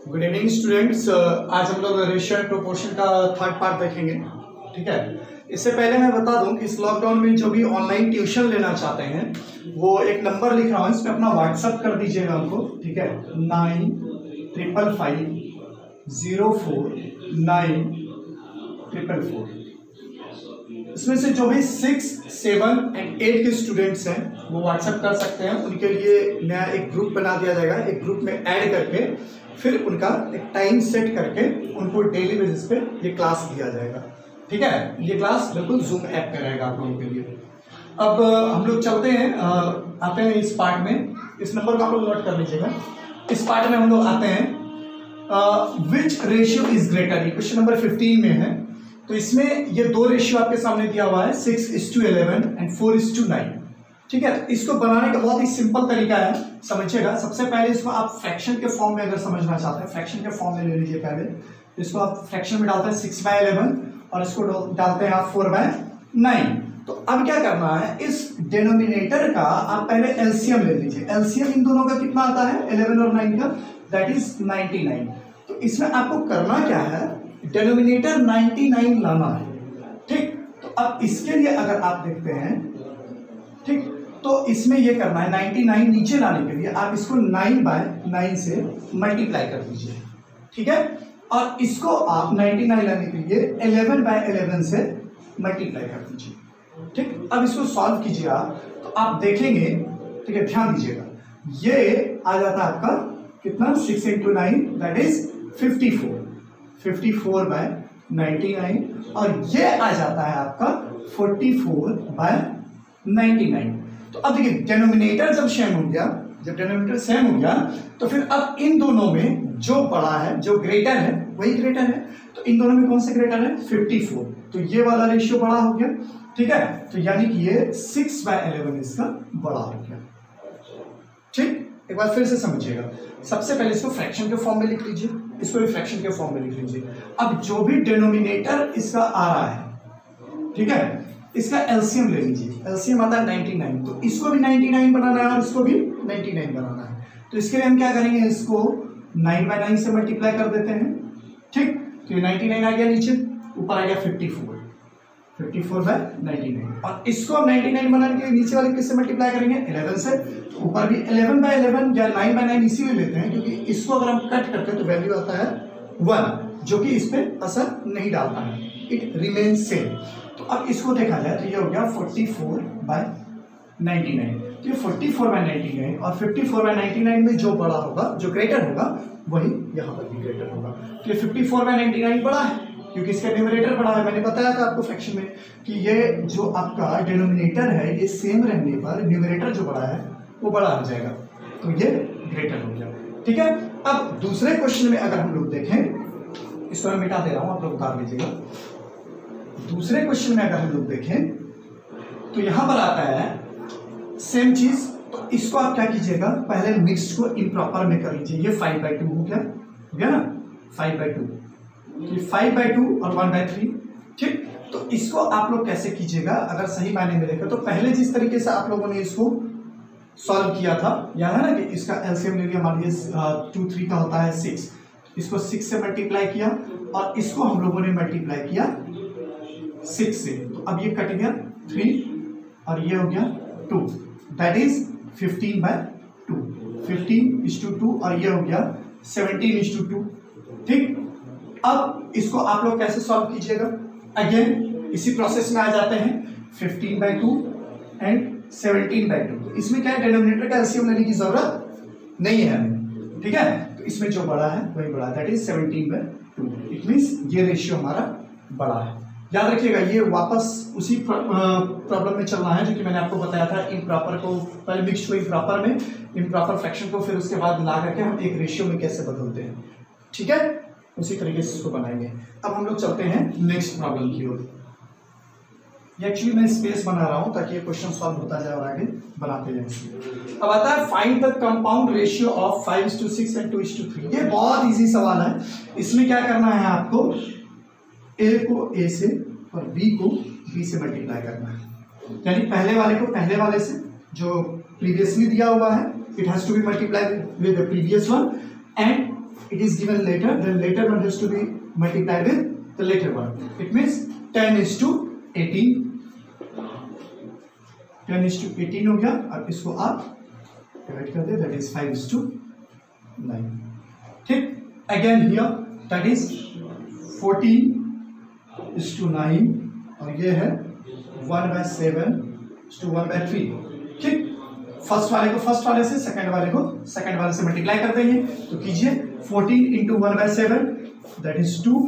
Good evening students. आज हम लोग रेशियो एंड प्रोपोर्शन का थर्ड पार्ट देखेंगे। ठीक है, इससे पहले मैं बता दूं कि इस लॉकडाउन में जो भी ऑनलाइन ट्यूशन लेना चाहते हैं वो एक नंबर लिख रहा हूँ, इस पर अपना व्हाट्सअप कर दीजिएगा हमको। ठीक है, 9555049444। इसमें से जो भी 6, 7 and 8 के स्टूडेंट्स हैं वो व्हाट्सएप कर सकते हैं। उनके लिए नया एक ग्रुप बना दिया जाएगा, एक ग्रुप में ऐड करके फिर उनका एक टाइम सेट करके उनको डेली बेसिस पे ये क्लास दिया जाएगा। ठीक है, ये क्लास बिल्कुल जूम ऐप पे रहेगा आप लोगों के लिए। अब हम लोग चलते हैं, आते हैं इस पार्ट में। इस नंबर को आप लोग नोट कर लीजिएगा। इस पार्ट में हम लोग आते हैं विच रेशियो इज ग्रेटर, ये क्वेश्चन नंबर 15 में है। तो इसमें ये दो रेशियो आपके सामने दिया हुआ है, 6:11 एंड 4:9। ठीक है, इसको बनाने का बहुत ही सिंपल तरीका है, समझिएगा। सबसे पहले इसको आप फ्रैक्शन के फॉर्म में अगर समझना चाहते हैं, फ्रैक्शन के फॉर्म में ले लीजिए। पहले इसको आप फ्रैक्शन में डालते हैं 6/11 और इसको डालते हैं आप 4/9। तो अब क्या करना है, इस डिनोमिनेटर का आप पहले एलसीएम ले लीजिए। एलसीएम इन दोनों का कितना आता है, 11 और 9 का, दैट इज 99। तो इसमें आपको करना क्या है, डिनोमिनेटर 99 लाना है। ठीक, तो अब इसके लिए अगर आप देखते हैं, ठीक, तो इसमें ये करना है 99 नीचे लाने के लिए आप इसको 9/9 से मल्टीप्लाई कर दीजिए। ठीक है, और इसको आप 99 लाने के लिए 11/11 से मल्टीप्लाई कर दीजिए। ठीक, अब इसको सॉल्व कीजिए आप, तो आप देखेंगे, ठीक है, ध्यान दीजिएगा, ये आ जाता है आपका कितना, 6 × 9 दैट इज 54, 54/99, और ये आ जाता है आपका 44/99। तो अब देखिए, डिनोमिनेटर जब सेम हो गया, जब डिनोमिनेटर सेम हो गया तो फिर अब इन दोनों में जो बड़ा है, जो ग्रेटर है, वही ग्रेटर है। तो इन दोनों में कौन सा ग्रेटर है, 54। तो ये वाला रेशियो बड़ा हो गया। ठीक है, तो यानी कि ये 6/11 इसका बड़ा हो गया। ठीक, एक बार फिर से समझिएगा। सबसे पहले इसको फ्रैक्शन के फॉर्म में लिख लीजिए, इसको भी फ्रैक्शन के फॉर्म में लिख लीजिए। अब जो भी डिनोमिनेटर इसका आ रहा है, ठीक है, इसका एलसीएम ले लीजिए। एलसीएम आता है 99, तो इसको भी 99 बनाना है और इसको भी 99 बनाना है। तो इसके लिए हम क्या करेंगे, इसको 9/9 से मल्टीप्लाई कर देते हैं। ठीक, तो ये 99 आ गया नीचे, ऊपर आ गया 54/99, और इसको अब 99 बनाने के लिए नीचे वाले किससे मल्टीप्लाई करेंगे, 11 से। तो ऊपर भी 11/11 या 9/9 इसीलिए लेते हैं क्योंकि इसको अगर हम कट करते हैं तो वैल्यू आता है 1, जो कि इस पे असर नहीं डालता है, इट रिमेन्स सेम। तो अब इसको देखा जाए तो ये हो गया 44/99। तो ये 44/99 और 54/99 में जो बड़ा होगा, जो ग्रेटर होगा, वही यहाँ पर भी ग्रेटर होगा। तो ये 54/99 बड़ा है क्योंकि इसका न्यूमरेटर बड़ा है। मैंने बताया था आपको फ्रैक्शन में कि ये जो आपका डिनोमिनेटर है, ये सेम रहने पर न्यूमरेटर जो बड़ा है वो बड़ा हो जाएगा, तो ये ग्रेटर हो गया। ठीक है, अब दूसरे क्वेश्चन में अगर हम लोग देखें, इसको मैं मिटा दे रहा हूं, आप लोग उतार लीजिएगा। दूसरे क्वेश्चन में अगर हम लोग देखें तो यहां पर आता है सेम चीज। तो इसको आप क्या कीजिएगा, पहले मिक्स्ड को इम्प्रॉपर में कर लीजिए। ये 5/2 हो गया ना, 5/2, ये 5/2 और 1/3। ठीक, तो इसको आप लोग कैसे कीजिएगा, अगर सही मायने में देखें तो पहले जिस तरीके से आप लोगों ने इसको सॉल्व किया था, याद है ना, कि इसका एलसीएम ले लिया, मान लीजिए 2, 3 का होता है 6, इसको 6 से मल्टीप्लाई किया और इसको हम लोगों ने मल्टीप्लाई किया 6 से। तो अब ये कट गया 3 और ये हो गया 2, दैट इज 15/2, 15:2, और ये हो गया 17:2। ठीक, अब इसको आप लोग कैसे सॉल्व कीजिएगा, अगेन इसी प्रोसेस में आ जाते हैं, 15/2 एंड 17/2। तो इसमें क्या है, डिनोमिनेटर का एलसीएम लेने की जरूरत नहीं है हमें। ठीक है, तो इसमें जो बड़ा है वही बड़ा, दैट इज 17/2। इट मींस ये रेशियो हमारा बड़ा है। याद रखिएगा, ये वापस उसी प्रॉब्लम में चलना है जो कि मैंने आपको बताया था। इम्प्रॉपर को पहले मिक्स्ड को इम्प्रॉपर में, इम्प्रॉपर फ्रैक्शन को फिर उसके बाद ला करके हम एक रेशियो में कैसे बदलते हैं। ठीक है, उसी तरीके से इसको बनाएंगे। अब हम लोग चलते हैं नेक्स्ट प्रॉब्लम की ओर। ये एक्चुअली मैं स्पेस बना रहा हूं ताकि ये क्वेश्चन सॉल्व होता जाए और आगे बनाते जाए। अब आता है find the compound ratio of 5:6 and 2:3। ये बहुत इजी सवाल है। इसमें क्या करना है, आपको ए को ए से और बी को बी से मल्टीप्लाई करना है, यानी पहले वाले को पहले वाले से, जो प्रीवियसली दिया हुआ है, it has to be multiplied with the previous one, and it is given later, then later one has to be multiplied with the later one. It means 10:18, 10:18 हो गया। अब इसको आप डिवाइड कर दे, दैट इज 5:9। ठीक, अगेन हियर दैट इज 14:9 और ये है 1/7:1/3। ठीक, फर्स्ट वाले को फर्स्ट वाले से, सेकंड वाले को सेकंड वाले से मल्टीप्लाई कर देंगे। तो कीजिए 14 × 1/7 दैट इज 2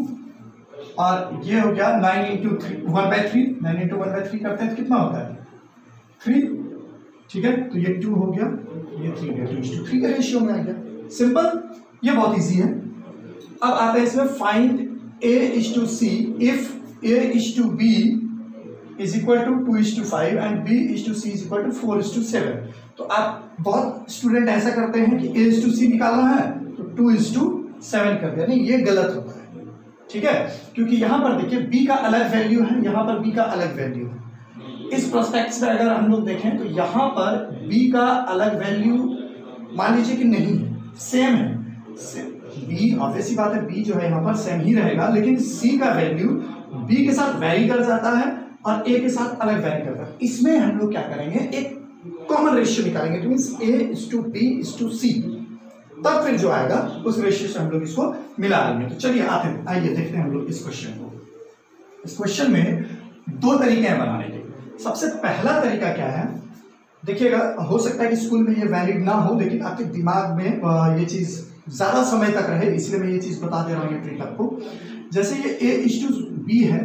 और ये हो गया 9 × 1/3, 9 × 1/3 करते हैं तो कितना होता है 3। ठीक है, तो ये 2 हो गया, ये 3 गया, 2:3 का रेशियो में आ गया। सिंपल, ये बहुत इजी है। अब आते हैं इसमें find A:C if A:B is equal to 2:5 and B:C is equal to 4:7। तो आप बहुत स्टूडेंट ऐसा करते हैं कि A:C निकालना है तो 2:7 कर दिया, नहीं, ये गलत होता है। ठीक है, क्योंकि यहां पर देखिए B का अलग वैल्यू है, यहां पर B का अलग वैल्यू है। इस प्रोस्पेक्ट में अगर हम लोग देखें तो यहां पर B का अलग वैल्यू मान लीजिए कि नहीं है, सेम है। B ऑब्वियसली बात है, B जो है यहाँ पर सेम ही रहेगा, लेकिन C का वैल्यू B के साथ वेरी कर जाता है और A के साथ अलग वेरी करता है। इसमें हम लोग क्या करेंगे, एक कॉमन रेशियो निकालेंगे, तो मींस A:B:C, तब फिर जो आएगा उस रेशियो से हम लोग इसको मिला लेंगे। तो चलिए आइए देखते हैं हम लोग इस क्वेश्चन को। इस क्वेश्चन में दो तरीके हैं बनाने के। सबसे पहला तरीका क्या है, देखिएगा, हो सकता है कि स्कूल में ये वैलिड ना हो, लेकिन आपके दिमाग में ये चीज ज्यादा समय तक रहे, इसलिए मैं ये चीज बता दे रहा हूँ ये ट्रिक आपको। जैसे ये A:B है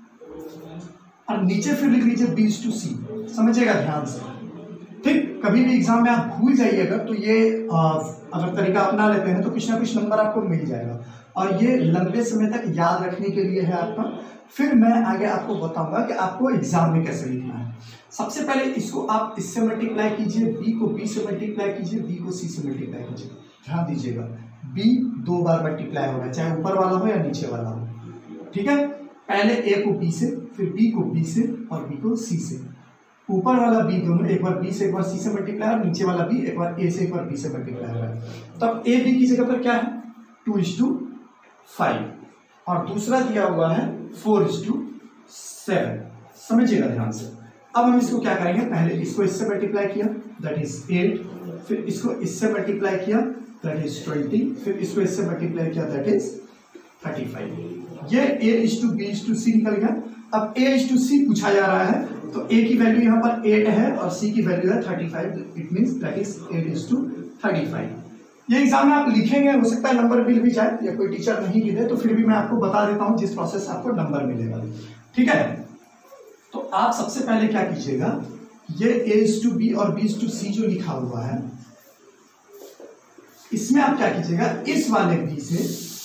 और नीचे फिर लिख लीजिए B:C, समझिएगा ध्यान से। ठीक, कभी भी एग्जाम में आप भूल जाइएगा तो ये अगर तरीका अपना लेते हैं तो कुछ ना कुछ नंबर आपको मिल जाएगा, और ये लंबे समय तक याद रखने के लिए है आपका। फिर मैं आगे आपको बताऊंगा कि आपको एग्जाम में कैसे लिखना है। सबसे पहले इसको आप इससे मल्टीप्लाई कीजिए, B को B से मल्टीप्लाई कीजिए, B को C से मल्टीप्लाई कीजिए। ध्यान दीजिएगा, B 2 बार मल्टीप्लाई होगा, चाहे ऊपर वाला हो या नीचे वाला हो। ठीक है, पहले A को B से, फिर B को B से और B को C से। ऊपर वाला B दोनों, एक बार B से एक बार C से मल्टीप्लाई, और नीचे वाला B एक बार A से एक बार B से मल्टीप्लाई होगा। तब A B की जगह पर क्या है 2:5 और दूसरा दिया हुआ है 4:7। समझिएगा ध्यान से। अब हम इसको क्या करेंगे, पहले इसको इससे मल्टीप्लाई किया, दैट इज 8, फिर इसको इससे मल्टीप्लाई किया, दैट इज 20, फिर इसको इससे मल्टीप्लाई किया, दैट इज 35। ये A:B:C निकल गया। अब A:C पूछा जा रहा है, तो A की वैल्यू यहाँ पर 8 है और C की वैल्यू है 35, इट मींस दैट इज 8:35। ये एग्जाम में आप लिखेंगे, हो सकता है नंबर मिल भी जाए या कोई टीचर नहीं भी दे, तो फिर भी मैं आपको बता देता हूँ जिस प्रोसेस से आपको नंबर मिलेगा। ठीक है, तो आप सबसे पहले क्या कीजिएगा, ये A:B और B:C जो लिखा हुआ है, इसमें आप क्या कीजिएगा, इस वाले B से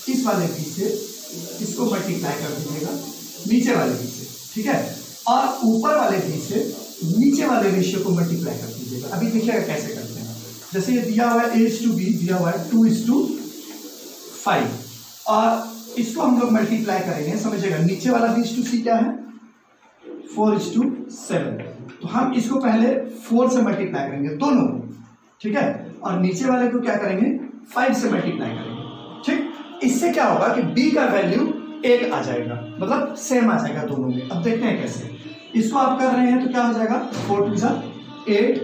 इसको मल्टीप्लाई कर दीजिएगा नीचे वाले B से। ठीक है, और ऊपर वाले B से नीचे वाले रेशियो को मल्टीप्लाई कर दीजिएगा। अभी देखिएगा कैसे करते हैं। जैसे ये दिया हुआ है A:B, दिया हुआ है 2:5 और इसको हम लोग मल्टीप्लाई करेंगे। समझिएगा, नीचे वाला B:C क्या है 4:7, तो हम इसको पहले 4 से मल्टीप्लाई करेंगे दोनों। ठीक है, और नीचे वाले को क्या करेंगे 5 से मल्टीप्लाई करेंगे। ठीक, इससे क्या होगा कि B का वैल्यू 8 आ जाएगा, मतलब सेम आ जाएगा दोनों में। अब देखते हैं कैसे। इसको आप कर रहे हैं तो क्या हो जाएगा 4×2=8,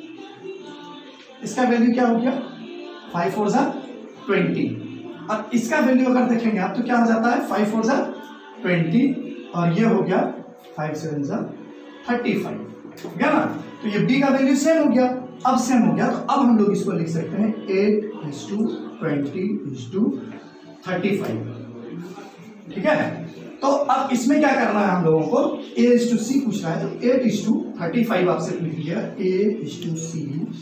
इसका वैल्यू क्या हो गया 5×4=20, और इसका वैल्यू अगर देखेंगे आप तो क्या हो जाता है 5×4=20 और ये हो गया 5×7=35, हो गया ना। तो ये B का वैल्यू सेम हो गया। अब सेम हो गया तो अब हम लोग इसको लिख सकते हैं 8:20:35। ठीक है, तो अब इसमें क्या करना है हम लोगों को, A:C पूछ रहा है तो 8:35 आपसे लिख लिया, A:C =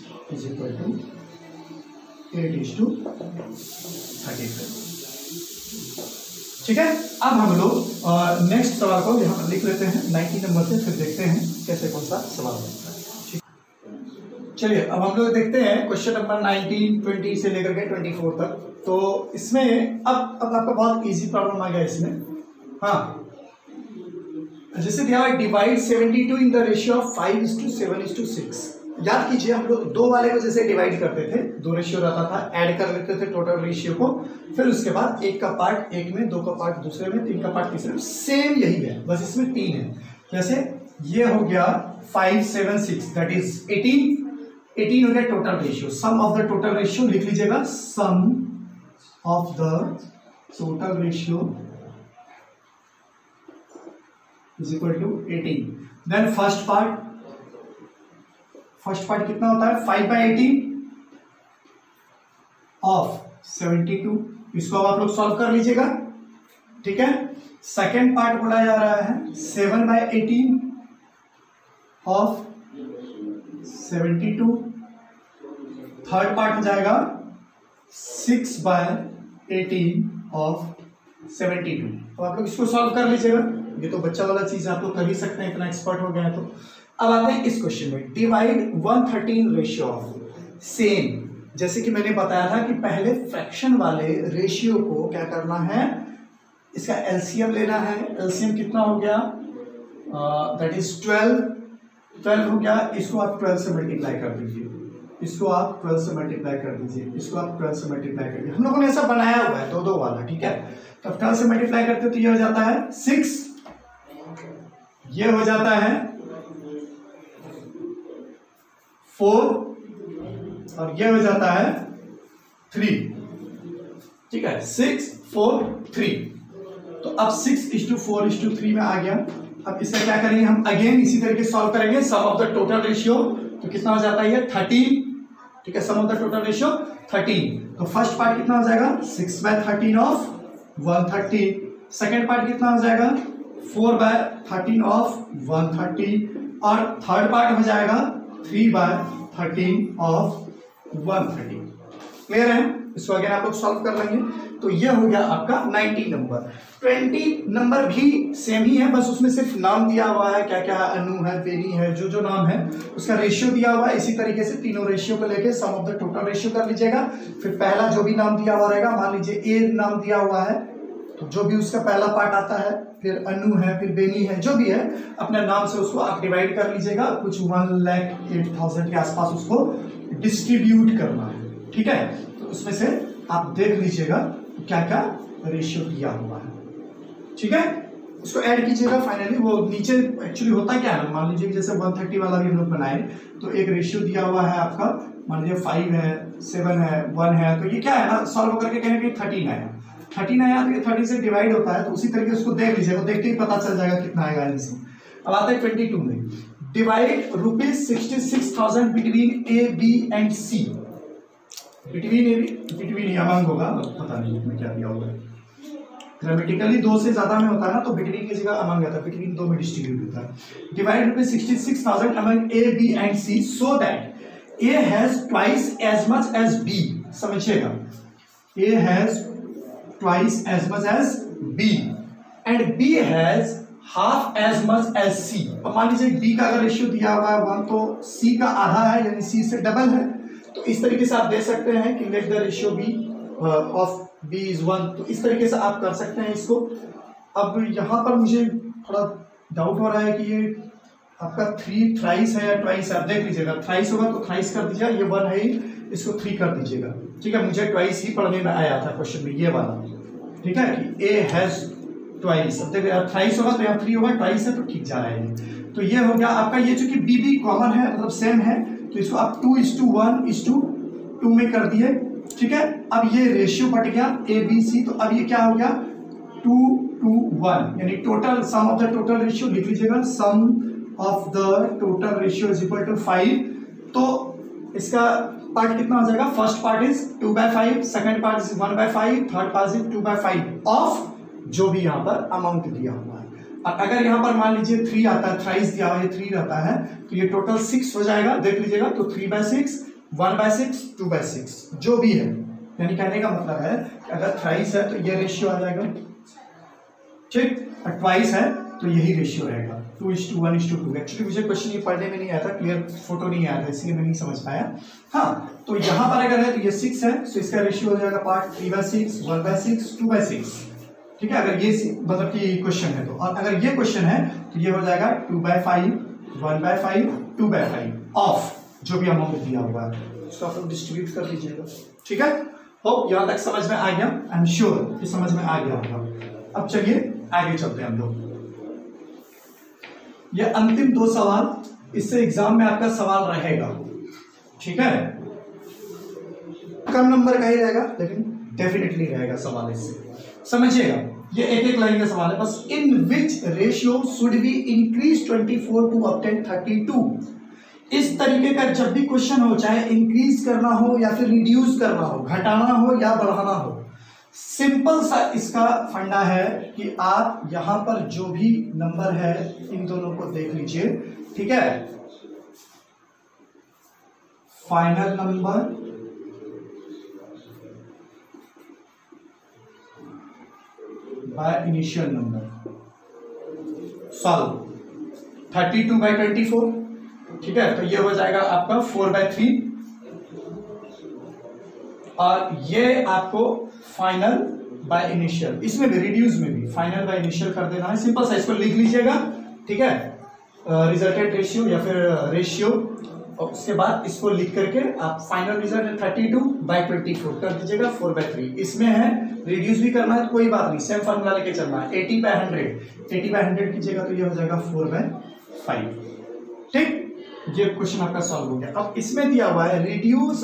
8:35। ठीक है, अब हम लोग नेक्स्ट सवाल को यहाँ पर लिख लेते हैं 90 नंबर से, फिर देखते हैं कैसे कौन सा सवाल बनता है। चलिए अब हम लोग देखते हैं क्वेश्चन नंबर 19, 20 से लेकर के 24 तक। तो इसमें अब आपका बहुत इजी प्रॉब्लम आ गया इसमें। हाँ, जैसे दिया हुआ divide 72 in the ratio of 5:7:6। याद कीजिए हम लोग 2 वाले को जैसे डिवाइड करते थे, 2 रेशियो रहता था, ऐड कर लेते थे टोटल रेशियो को, फिर उसके बाद 1 का पार्ट एक में, 2 का पार्ट दूसरे में, 3 का पार्ट तीसरे में, सेम यही है, बस इसमें 3 है। जैसे ये हो गया 5 7 6 दैट इज 18 हो गया total ratio. Sum of the total ratio लिख लीजिएगा, sum of the total ratio is equal to 18। Then first part कितना होता है, 5/18 ऑफ 72, इसको अब आप लोग सॉल्व कर लीजिएगा, ठीक है। सेकेंड पार्ट बोला जा रहा है 7/18 ऑफ 72, थर्ड पार्ट हो जाएगा 6/18 ऑफ 72। तो आप लोग इसको सॉल्व कर लीजिएगा, ये तो बच्चा वाला चीज आप लोग कर ही सकते हैं, इतना एक्सपर्ट हो गया है। तो अब आते हैं इस क्वेश्चन में, डिवाइड 113 रेशियो ऑफ सेम। जैसे कि मैंने बताया था कि पहले फ्रैक्शन वाले रेशियो को क्या करना है, इसका एलसीएम लेना है। एलसीएम कितना हो गया, दैट इज 12 हो गया। इसको आप 12 से मल्टीप्लाई कर दीजिए, इसको आप 12 से मल्टीप्लाई कर दीजिए, इसको आप 12 से मल्टीप्लाई कर दीजिए। हम लोगों ने ऐसा बनाया हुआ है 2-2 वाला, ठीक है। तो 12 से मल्टीप्लाई करते हो तो ये हो जाता है 6, ये हो जाता है 4 और ये हो जाता है 3, ठीक है। 6 4 3, तो अब 6:4:3 में आ गया। अब इसका क्या करेंगे हम, अगेन इसी तरीके से सॉल्व करेंगे। Sum of the total ratio तो कितना हो जाता है ये 13, ठीक है। Sum of the total ratio 13, तो फर्स्ट पार्ट कितना हो जाएगा 6/13 ऑफ 130, सेकेंड पार्ट कितना हो जाएगा 4/13 ऑफ 130 और थर्ड पार्ट हो जाएगा 3/13 ऑफ 130। क्लियर है, इसको अगेन आप लोग सॉल्व कर लेंगे। तो ये हो गया आपका 90 नंबर। 20 नंबर भी सेम ही है, बस उसमें सिर्फ नाम दिया हुआ है, क्या क्या है, अनु है, बेनी है, जो नाम है उसका रेशियो दिया हुआ है। इसी तरीके से तीनों रेशियो को लेके sum of the total ratio कर लीजिएगा। फिर पहला जो भी नाम दिया हुआ रहेगा, मान लीजिए ए नाम दिया हुआ है, तो जो भी उसका पहला पार्ट आता है, फिर अनु है, फिर बेनी है, जो भी है अपने नाम से उसको आप डिवाइड कर लीजिएगा। कुछ 1,08,000 के आसपास उसको डिस्ट्रीब्यूट करना है, ठीक है। तो उसमें से आप देख लीजिएगा क्या क्या रेशियो दिया हुआ है, ठीक है। उसको ऐड कीजिएगा फाइनली। वो नीचे एक्चुअली होता क्या है, मान लीजिए जैसे 130 वाला भी हम लोग बनाए, तो एक रेशियो दिया हुआ है आपका, मान लीजिए 5 है, 7 है, 1 है, तो ये क्या है ना, सॉल्व करके कहेंगे 13 आया, 13 आया तो ये 30 से डिवाइड होता है। तो उसी तरीके उसको देख लीजिएगा, देखते ही पता चल जाएगा कितना आएगा आंसर। अब आते हैं 22 में, divide ₹66,000 between A B and C. Between among होगा, पता नहीं इसमें क्या दिया होगा। ग्रामेटिकली 2 से ज्यादा में होता है ना, तो बिटवीन की जगह अमंग आता है, बिटवीन 2 में डिस्ट्रीब्यूट होता है। Divide ₹66,000 among A B and C so that A has twice as much as B. समझिएगा, A has twice as much as B and B has half as much as C. अब मान लीजिए B का अगर ratio दिया हुआ है 1, तो सी का आधा है, यानी सी से डबल है। तो इस तरीके से आप दे सकते हैं कि let the ratio B of B is 1। तो इस तरीके से आप कर सकते हैं इसको। अब यहाँ पर मुझे थोड़ा डाउट हो रहा है कि ये आपका 3 थ्राइस है या ट्वाइस है। आप देख लीजिएगा, थ्राइस होगा तो थ्राइस कर दीजिएगा, ये 1 है ही, इसको 3 कर दीजिएगा, ठीक है। मुझे ट्वाइस ही पढ़ने में आया था क्वेश्चन में, ये वाला, ठीक है, कि ए हैज ट्वाइस। अब देखिए थ्राइस होगा तो यहाँ 3 होगा, ट्वाइस है तो ठीक जा रहा है। तो ये हो गया आपका, ये चूंकि बी बी कॉमन है, मतलब सेम है, तो इसको आप 2:1:2 में कर दिए, ठीक है। अब ये रेशियो बढ़ गया ए बी सी, तो अब ये क्या हो गया 2:1, यानी total sum of the total ratio लिख लीजिएगा, sum of the total ratio is equal to 5। तो इसका पार्ट कितना हो जाएगा, first part is 2/5, second part is 1/5, third part is 2/5 of जो भी यहाँ पर अमाउंट दिया हुआ है। अगर यहाँ पर मान लीजिए 3 आता है, थ्राइस दिया हुआ है 3 रहता है, तो ये टोटल 6 हो जाएगा, देख लीजिएगा। तो 3/6, 1/6, 2/6 जो भी है, यानी कहने का मतलब है कि अगर थ्राइस है तो ये रेशियो आ जाएगा, ठीक, और ट्वाइस है तो यही रेशियो रहेगा 2:1:2। एक्चुअली मुझे क्वेश्चन ये पढ़ने में नहीं आया था, क्लियर फोटो नहीं आया था, इसलिए मैं नहीं समझ पाया। हाँ, तो यहाँ पर अगर है तो ये 6 है, तो इसका रेशियो हो जाएगा पार्ट 3/6, 1/6, 2/6, ठीक है। अगर ये मतलब कि क्वेश्चन है तो, और अगर ये क्वेश्चन है तो ये हो जाएगा 2/5, 1/5, 2/5 ऑफ जो भी अमाउंट दिया हुआ है उसको आप लोग डिस्ट्रीब्यूट कर लीजिएगा। ठीक है, होप यहाँ तक समझ में आ गया। आई एम श्योर कि समझ में आ गया होगा। अब चलिए आगे चलते हैं हम लोग। ये अंतिम 2 सवाल, इससे एग्जाम में आपका सवाल रहेगा। ठीक है, कम नंबर का ही रहेगा लेकिन डेफिनेटली रहेगा सवाल। इससे समझिएगा, ये एक एक लाइन का सवाल है बस। In which ratio should be increase 24 to obtain 32। इस तरीके का जब भी क्वेश्चन हो, चाहे इंक्रीज करना हो या फिर रिड्यूस करना हो, घटाना हो या बढ़ाना हो, सिंपल सा इसका फंडा है कि आप यहां पर जो भी नंबर है इन दोनों को देख लीजिए। ठीक है, final number by initial number, solve 32/24। ठीक है, तो ये हो जाएगा आपका 4/3 और ये आपको फाइनल बाय इनिशियल, इसमें भी रिड्यूस में भी फाइनल बाय इनिशियल कर देना है। सिंपल सा इसको लिख लीजिएगा। ठीक है, रिजल्टेंट रेशियो या फिर रेशियो, और उसके बाद इसको लिख करके आप फाइनल रिजल्ट 32/24 कर दीजिएगा 4/3। इसमें है रिड्यूस भी करना है तो कोई बात नहीं, सेम फॉर्मूला लेके चलना है। 80/100 80/100 कीजिएगा तो ये हो जाएगा 4/5। ठीक, ये क्वेश्चन आपका सॉल्व हो गया। अब इसमें दिया हुआ है reduce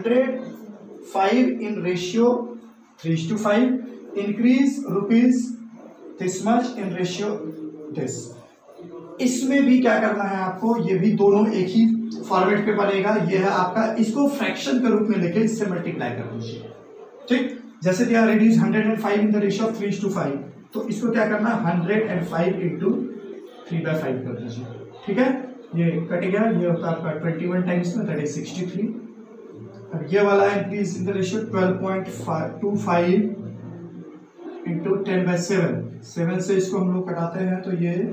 105 in ratio 3:5, increase rupees this much in ratio this. इसमें भी क्या करना है आपको, ये भी दोनों एक ही फॉर्मेट पे बनेगा। ये है आपका, इसको फ्रैक्शन के रूप में लेके इससे मल्टीप्लाई कर दीजिए। ठीक, जैसे दिया reduce 105 in the ratio of 3:5, तो इसको क्या करना है 105 इंटू 3/5 कर दीजिए। ठीक है, ये कट गया, ये होता है आपका 21 टाइम्स में, दैट इज 63। अब ये वाला increase in the ratio 12.25 into 10/7, 7 से इसको हम लोग कटाते हैं तो ये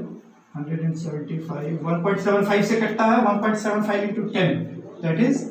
175, 1.75 से कटता है, 1.75 इंटू 10 दैट इज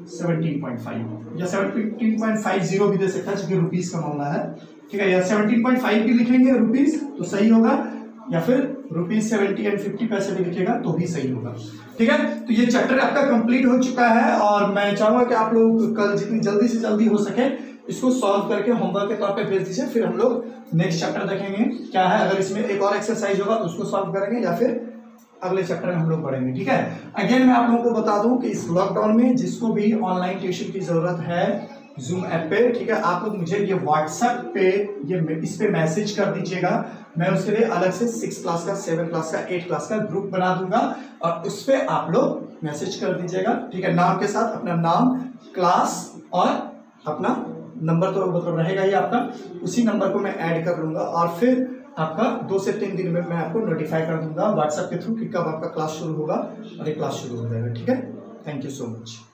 17.5 या 17.50 भी दे सकता है क्योंकि रुपीस का मामला है। ठीक है, या 17.5 भी लिखेंगे रुपीस तो सही होगा, या फिर ₹70 एंड 50 पैसे भी लिखेगा तो भी सही होगा। ठीक है, तो ये चैप्टर आपका कंप्लीट हो चुका है और मैं चाहूंगा कि आप लोग कल जितनी जल्दी से जल्दी हो सके इसको सॉल्व करके होमवर्क के तौर पे भेज दीजिए। फिर हम लोग नेक्स्ट चैप्टर देखेंगे क्या है, अगर इसमें एक और एक्सरसाइज होगा तो उसको सॉल्व करेंगे या फिर अगले चैप्टर में हम लोग पढ़ेंगे। ठीक है, अगेन मैं आप लोगों को बता दूं कि इस लॉकडाउन में जिसको भी ऑनलाइन ट्यूशन की जरूरत है जूम ऐप पे, ठीक है, आप लोग मुझे ये व्हाट्सएप पे इस पे मैसेज कर दीजिएगा। मैं उसके लिए अलग से 6 क्लास का, 7 क्लास का, 8 क्लास का ग्रुप बना दूंगा और उस पे आप लोग मैसेज कर दीजिएगा। ठीक है, नाम के साथ अपना नाम, क्लास और अपना नंबर तो मतलब रहेगा ही आपका, उसी नंबर को मैं ऐड कर लूंगा और फिर आपका 2 से 3 दिन में मैं आपको नोटिफाई कर दूंगा व्हाट्सएप के थ्रू कि कब आपका क्लास शुरू होगा और ये क्लास शुरू हो जाएगा। ठीक है, थैंक यू सो मच।